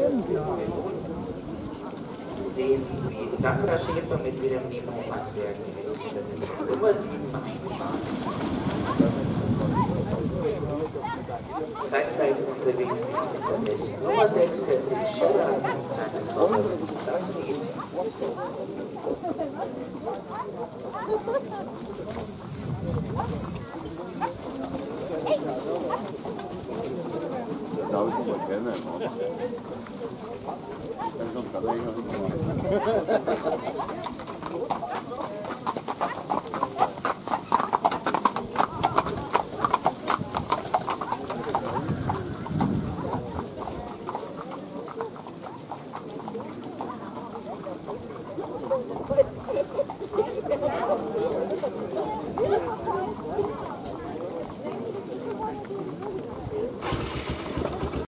Sehen, wie Sandra Schäfer mit Wilhelm Nemo Handwerken ist. Nummer 7 Gleichzeitig unterwegs ist. Nummer 6 der Scheller. Da ist aber keiner, ne? Das ist noch